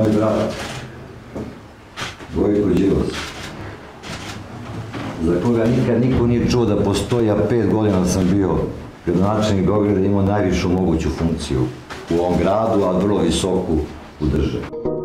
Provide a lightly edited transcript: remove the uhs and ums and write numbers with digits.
moj brat, Gojko Đilas, za koga nikad niko nije čuo da postoji, a 5 godina sam bio gradonačelnik Beograda, imao najvišu moguću funkciju u ovom gradu, a vrlo visoku u državi.